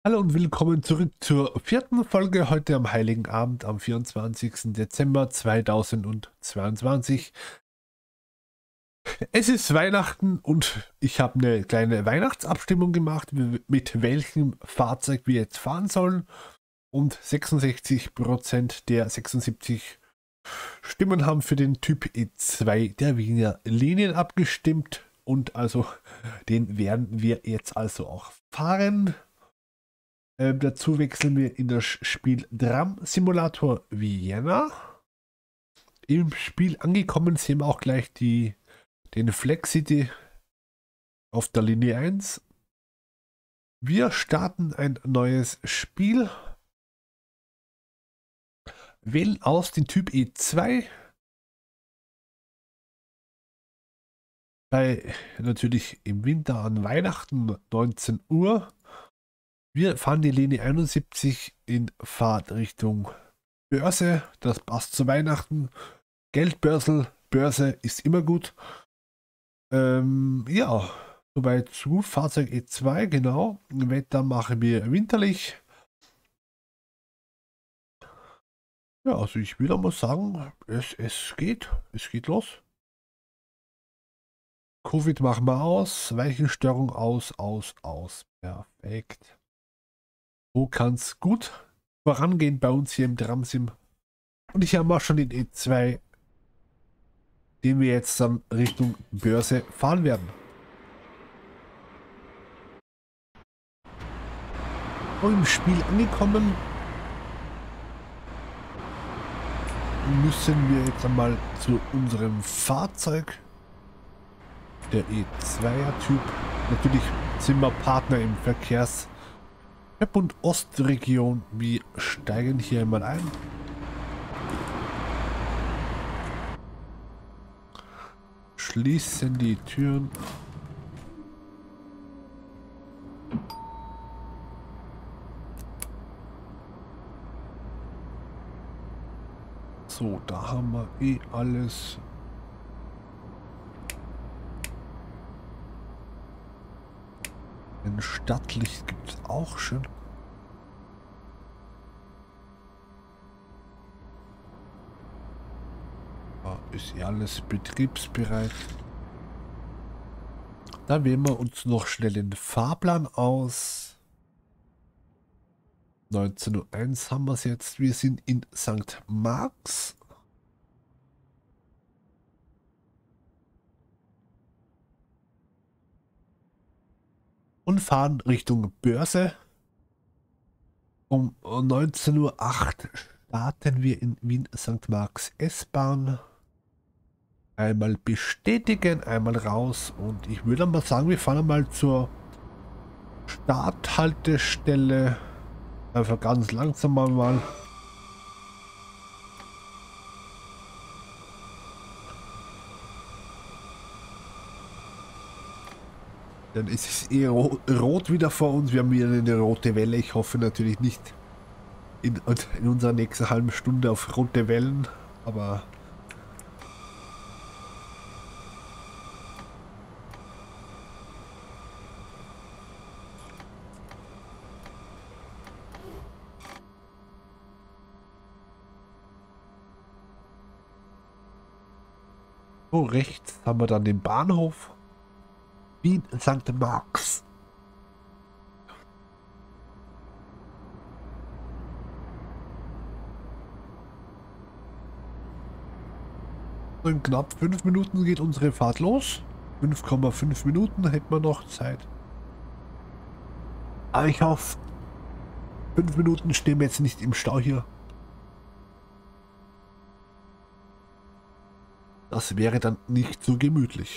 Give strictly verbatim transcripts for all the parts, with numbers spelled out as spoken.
Hallo und willkommen zurück zur vierten Folge heute am Heiligen Abend am vierundzwanzigsten Dezember zweitausendzweiundzwanzig. Es ist Weihnachten und ich habe eine kleine Weihnachtsabstimmung gemacht, mit welchem Fahrzeug wir jetzt fahren sollen. Und sechsundsechzig Prozent der sechsundsiebzig Stimmen haben für den Typ E zwei der Wiener Linien abgestimmt. Und also den werden wir jetzt also auch fahren. Ähm, dazu wechseln wir in das Spiel Tram Simulator Vienna. Im Spiel angekommen sehen wir auch gleich die, den Flexity auf der Linie eins. Wir starten ein neues Spiel. Wählen aus den Typ E zwei. Bei natürlich im Winter an Weihnachten neunzehn Uhr. Wir fahren die Linie einundsiebzig in Fahrtrichtung Börse. Das passt zu Weihnachten. Geldbörsel, Börse ist immer gut. Ähm, ja, soweit zu Fahrzeug E zwei, genau. Wetter machen wir winterlich. Ja, also ich will mal sagen, es, es geht. Es geht los. Covid machen wir aus. Weichenstörung aus, aus, aus. Perfekt. So kann es gut vorangehen bei uns hier im Tramsim. Und ich habe auch schon den E zwei, den wir jetzt dann Richtung Börse fahren werden. Und im Spiel angekommen, müssen wir jetzt einmal zu unserem Fahrzeug, der E zweier Typ. Natürlich sind wir Partner im Verkehrs- und Ostregion. Wir steigen hier einmal ein. Schließen die Türen. So, da haben wir eh alles. Ein Stadtlicht gibt es auch schon. Da ist ja alles betriebsbereit. Da wählen wir uns noch schnell den Fahrplan aus. neunzehn Uhr eins haben wir es jetzt. Wir sind in Sankt Marx. Und fahren Richtung Börse. Um neunzehn Uhr acht starten wir in Wien Sankt Marx S-Bahn. Einmal bestätigen, einmal raus. Und ich würde mal sagen, wir fahren mal zur Starthaltestelle. Einfach ganz langsam mal. Dann ist es eher rot wieder vor uns. Wir haben wieder eine rote Welle. Ich hoffe natürlich nicht in, in unserer nächsten halben Stunde auf rote Wellen. Aber so, rechts haben wir dann den Bahnhof. Wien Sankt Marx. In knapp fünf Minuten geht unsere Fahrt los. fünf Komma fünf Minuten hätten wir noch Zeit. Aber ich hoffe, fünf Minuten stehen wir jetzt nicht im Stau hier. Das wäre dann nicht so gemütlich.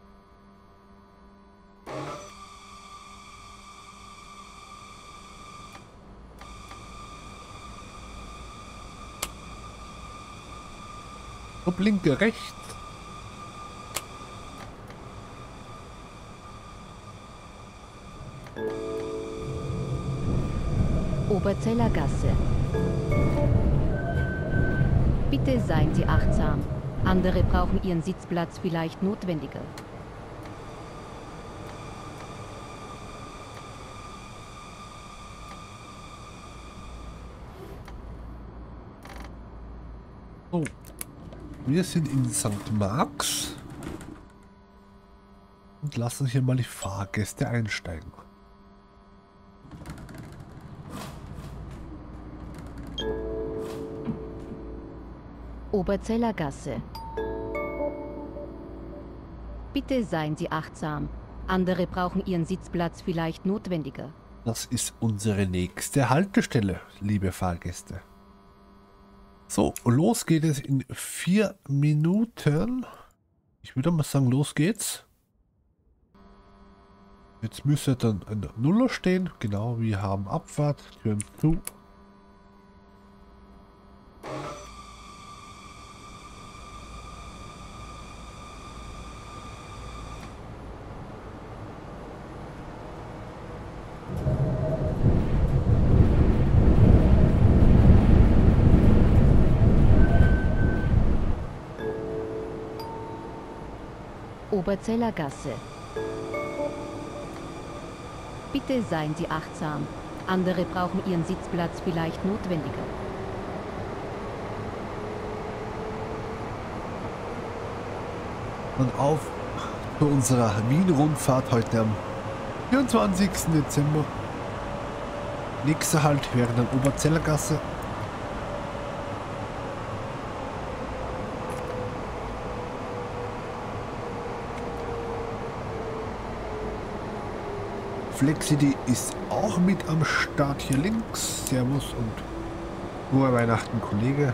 Und blinke rechts. Oberzeller Gasse. Bitte seien Sie achtsam. Andere brauchen Ihren Sitzplatz vielleicht notwendiger. Wir sind in Sankt Marx und lassen hier mal die Fahrgäste einsteigen. Oberzeller Gasse. Bitte seien Sie achtsam. Andere brauchen Ihren Sitzplatz vielleicht notwendiger. Das ist unsere nächste Haltestelle, liebe Fahrgäste. So, los geht es in vier Minuten. Ich würde mal sagen, los geht's. Jetzt müsste dann ein Nuller stehen. Genau, wir haben Abfahrt, Türen zu. Oberzeller Gasse. Bitte seien Sie achtsam. Andere brauchen Ihren Sitzplatz vielleicht notwendiger. Und auf zu unserer Wien-Rundfahrt heute am vierundzwanzigsten Dezember. Nächster Halt wäre dann Oberzeller Gasse. Flexity ist auch mit am Start hier links. Servus und frohe Weihnachten, Kollege.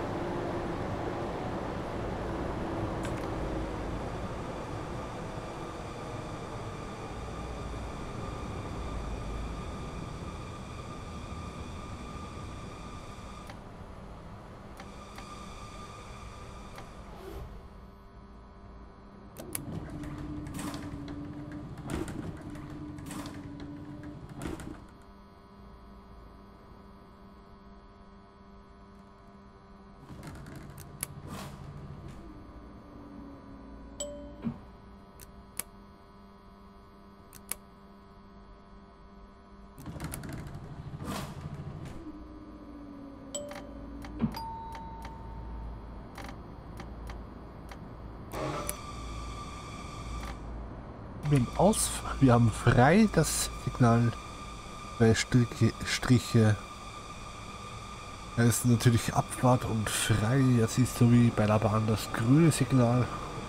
Wir haben, aus, wir haben frei das Signal bei Striche, Striche. Da ist natürlich Abfahrt und frei. Das ist so wie bei der Bahn das grüne Signal.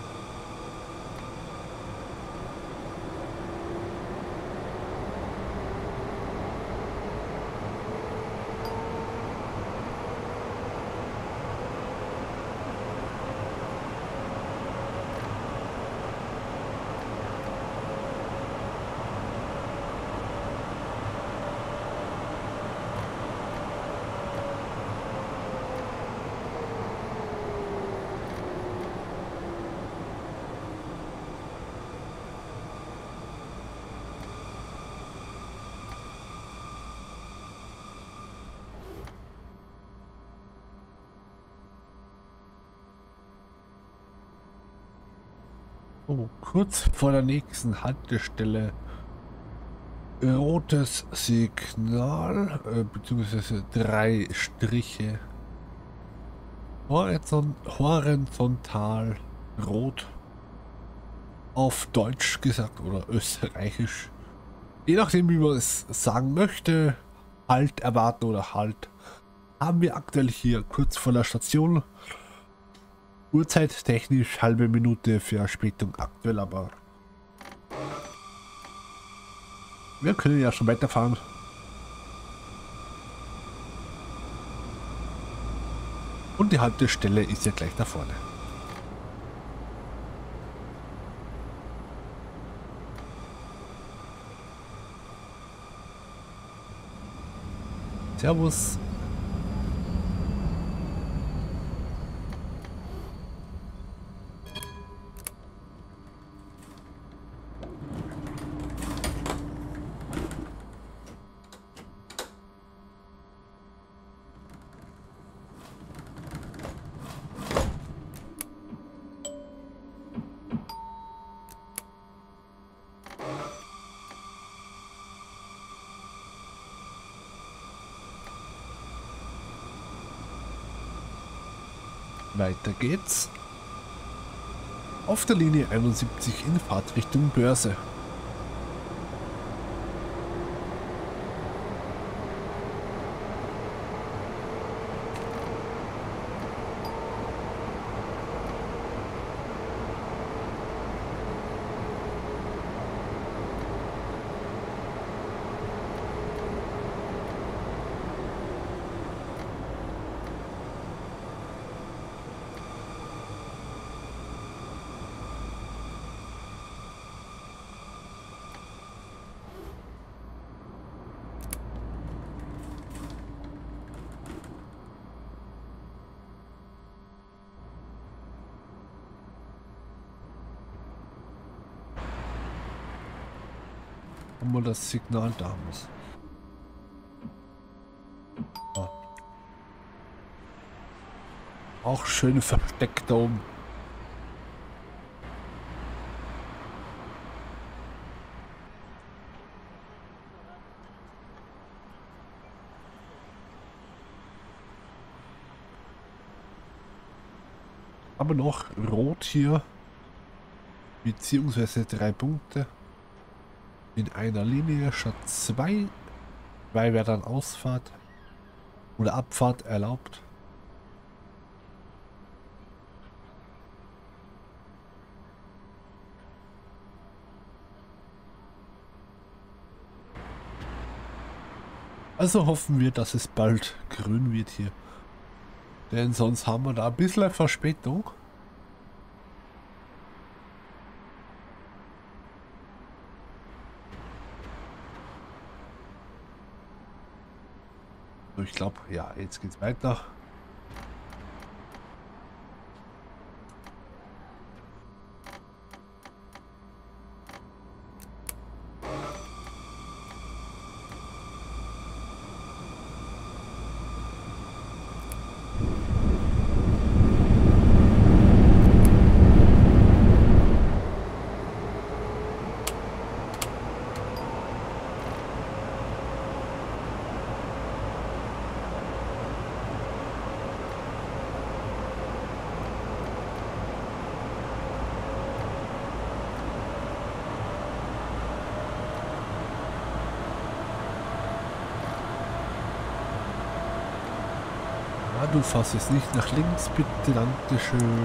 Oh, kurz vor der nächsten Haltestelle rotes Signal, äh, beziehungsweise drei Striche. Horizont, horizontal rot. Auf Deutsch gesagt oder österreichisch. Je nachdem, wie man es sagen möchte. Halt erwarten oder Halt. Haben wir aktuell hier kurz vor der Station. Uhrzeit technisch halbe Minute Verspätung aktuell, aber wir können ja schon weiterfahren. Und die Haltestelle ist ja gleich da vorne. Servus. Weiter geht's. auf der Linie einundsiebzig in Fahrtrichtung Börse. Wo das Signal da muss. Ah. Auch schön versteckt da oben. Aber noch rot hier, beziehungsweise drei Punkte. In einer Linie statt zwei. Zwei wäre dann Ausfahrt oder Abfahrt erlaubt. Also hoffen wir, dass es bald grün wird hier. Denn sonst haben wir da ein bisschen Verspätung. Ich glaube, ja, jetzt geht's weiter. Du fährst jetzt nicht nach links, bitte, dankeschön.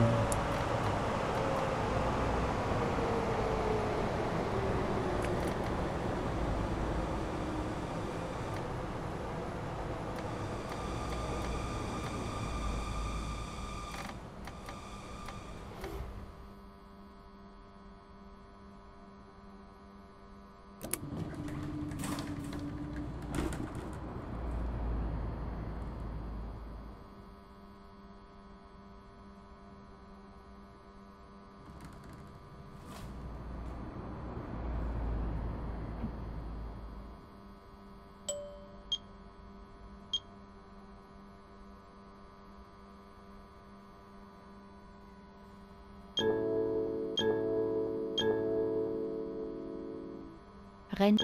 Renn.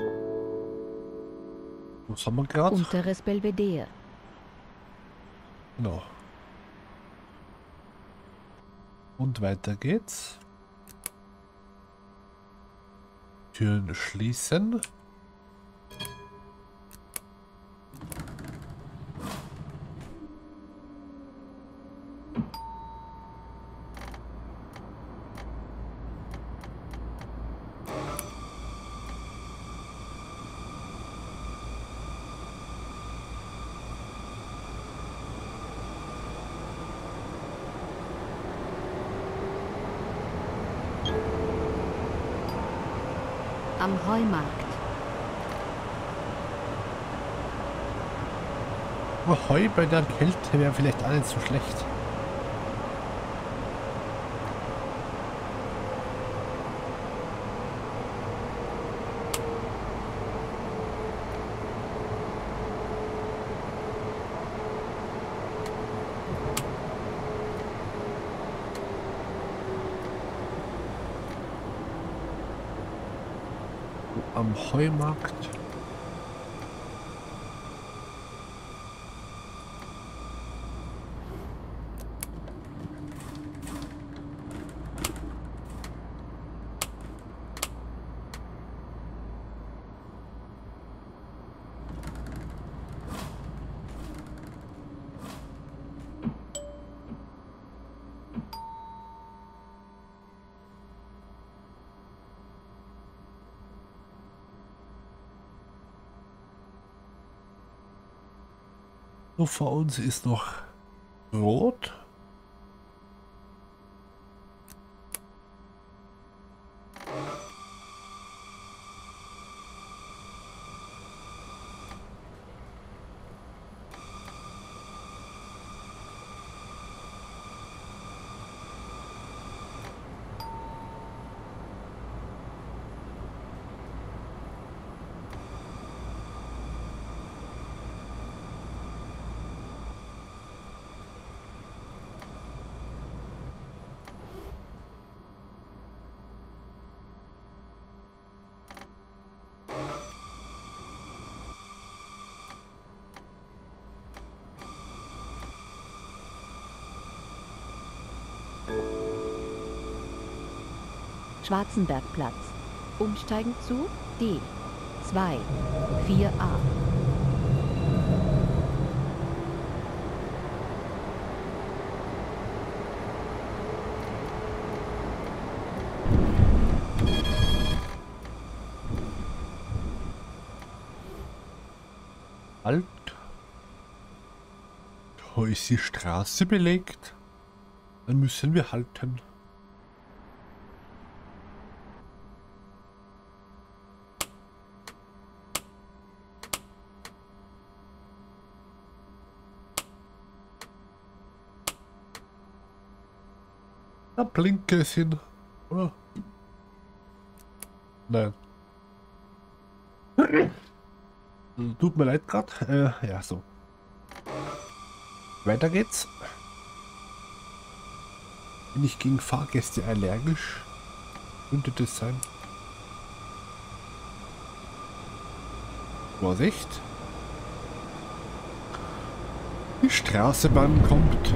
Was haben wir gerade? Unteres Belvedere. Genau. Und weiter geht's. Türen schließen. Am Heumarkt. Aber Heu bei der Kälte wäre vielleicht auch nicht so schlecht. Am Heumarkt. So, vor uns ist noch rot. Schwarzenbergplatz. Umsteigen zu D zwei vier a. Halt. Da ist die Straße belegt. Dann müssen wir halten. Da blinkt es hin, oder? Nein. Tut mir leid gerade. Äh, ja, so. Weiter geht's. Bin ich gegen Fahrgäste allergisch? Könnte das sein? Vorsicht! Die Straßenbahn kommt.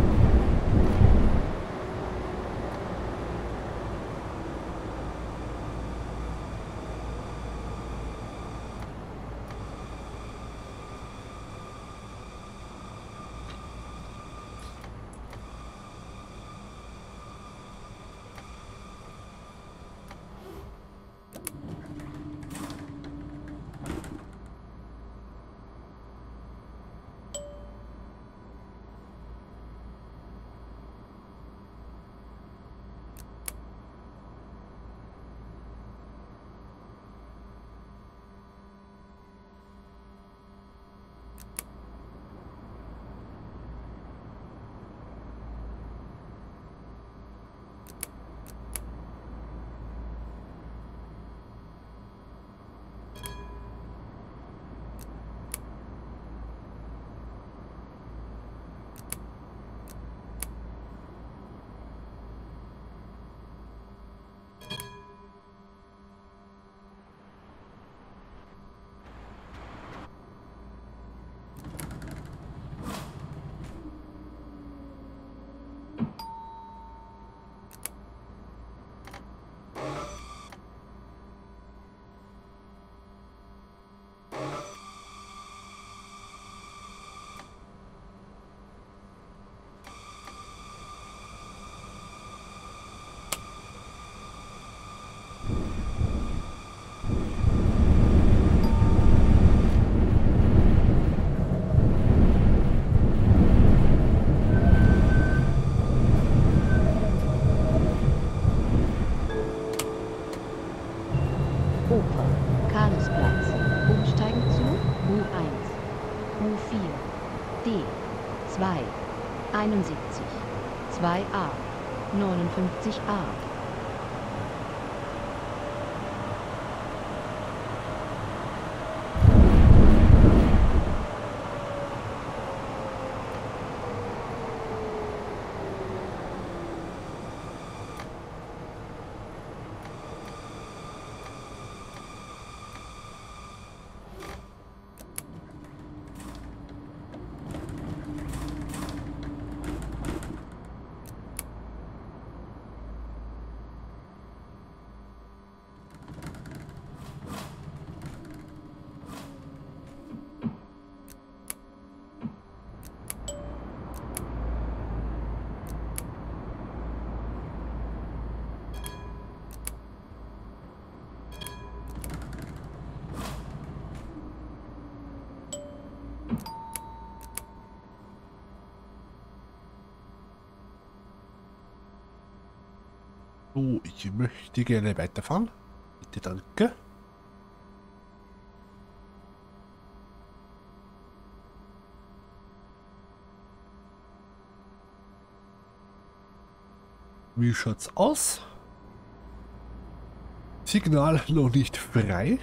einundsiebzig, zwei a, neunundfünfzig a. So, ich möchte gerne weiterfahren. Bitte, danke. Wie schaut's aus? Signal noch nicht frei.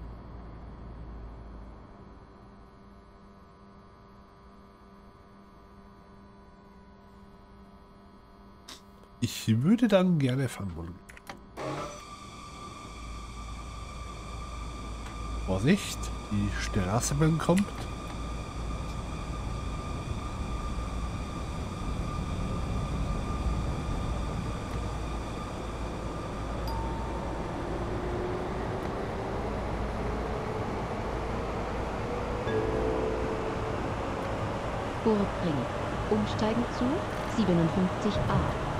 Ich würde dann gerne fahren wollen. Vorsicht, die Straßenbahn kommt. Burgring. Umsteigen zu siebenundfünfzig a.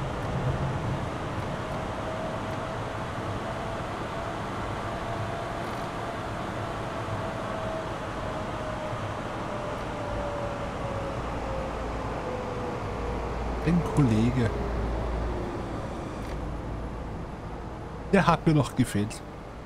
Ein Kollege. Der hat mir noch gefehlt.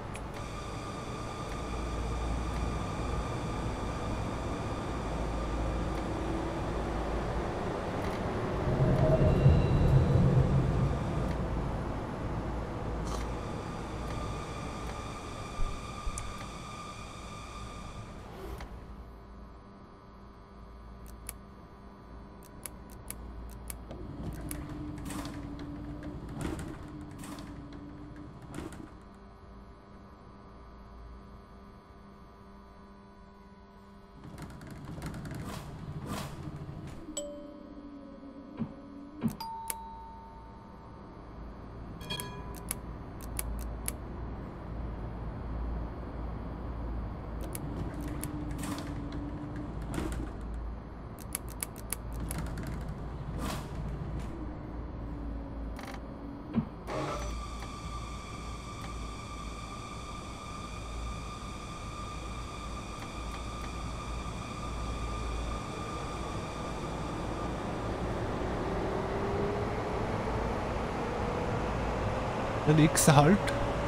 Der nächste Halt.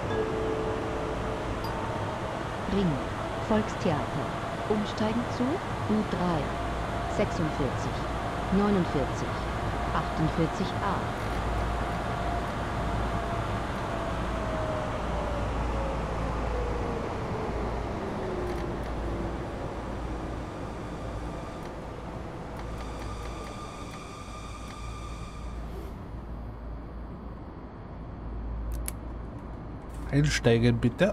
Ring. Volkstheater. Umsteigen zu U drei. sechsundvierzig. neunundvierzig. achtundvierzig a. Einsteigen bitte.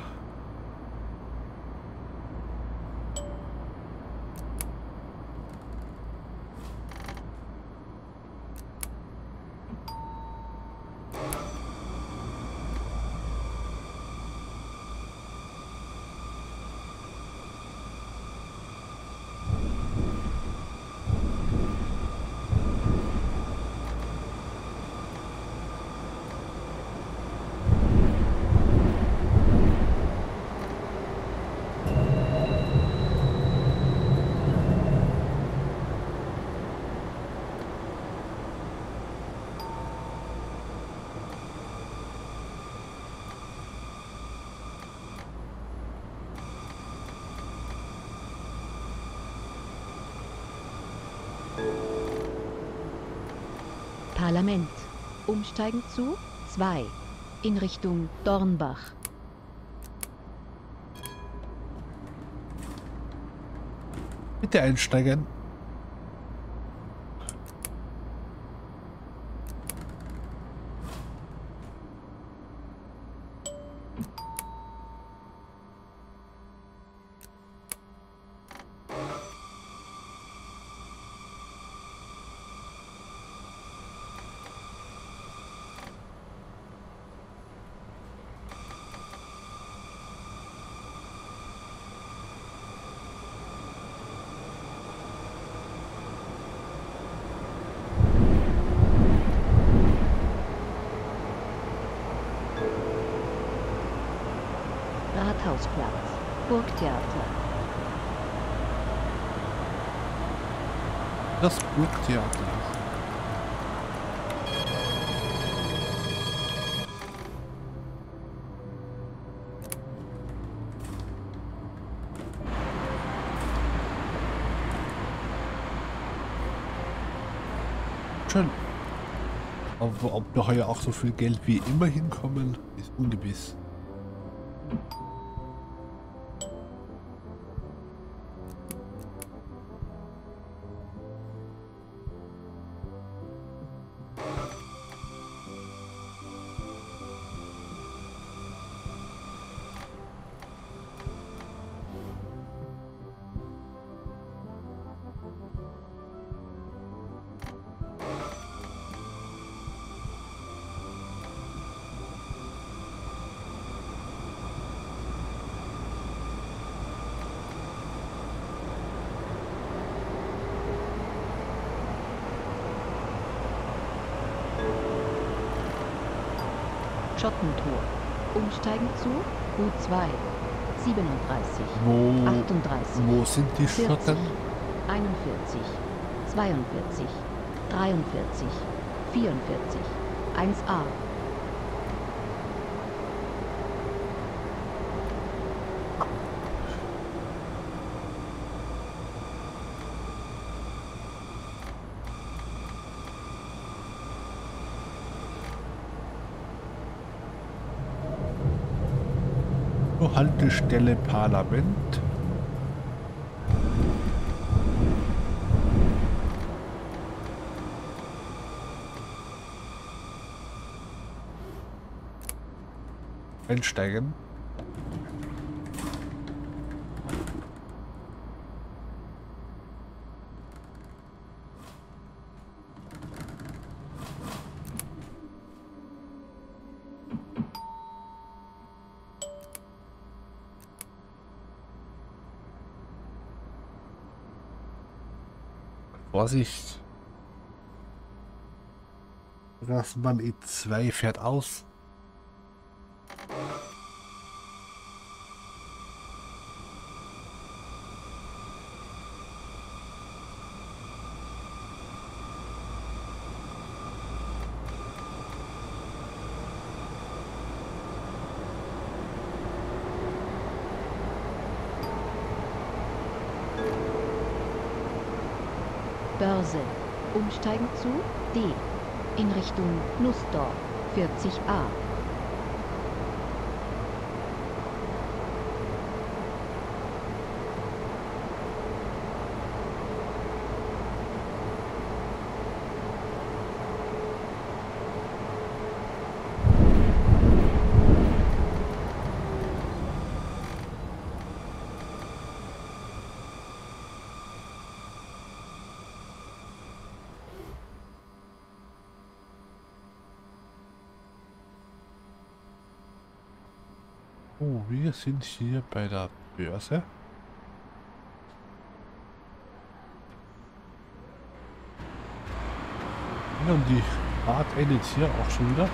Parlament. Umsteigen zu zwei. In Richtung Dornbach. Bitte einsteigen. Rathausplatz. Burgtheater. Das Burgtheater. schön. Aber ob da heuer auch so viel Geld wie immer hinkommen, ist ungewiss. Schottentor. Umsteigen zu U zwei. siebenunddreißig. Wo, achtunddreißig. wo sind die vierzig, Schotten? einundvierzig. zweiundvierzig. dreiundvierzig. vierundvierzig. eins a. Haltestelle Parlament. Einsteigen. Vorsicht. Straßenbahn E zwei fährt aus. Börse. Umsteigen zu D. In Richtung Nussdorf. vierzig a. Oh, wir sind hier bei der Börse. Ja, und die Fahrt endet hier auch schon wieder.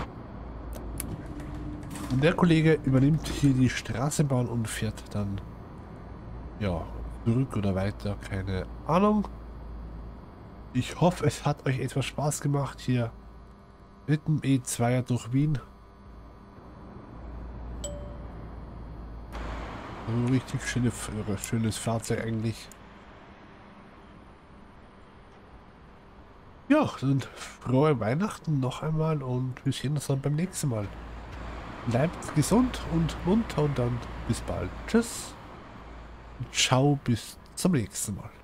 Und der Kollege übernimmt hier die Straßenbahn und fährt dann ja zurück oder weiter, keine Ahnung. Ich hoffe, es hat euch etwas Spaß gemacht hier mit dem E zwei durch Wien. Ein richtig schöne, schönes Fahrzeug eigentlich. Ja, dann frohe Weihnachten noch einmal und wir sehen uns dann beim nächsten Mal. Bleibt gesund und munter und dann bis bald. Tschüss. Ciao, bis zum nächsten Mal.